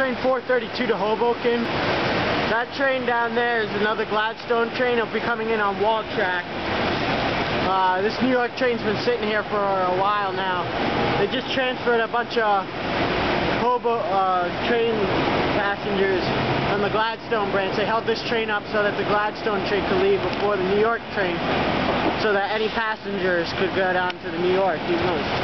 train 432 to Hoboken. That train down there is another Gladstone train. It'll be coming in on wall track. This New York train's been sitting here for a while now. They just transferred a bunch of train passengers on the Gladstone branch. They held this train up so that the Gladstone train could leave before the New York train, so that any passengers could go down to the New York, even though it's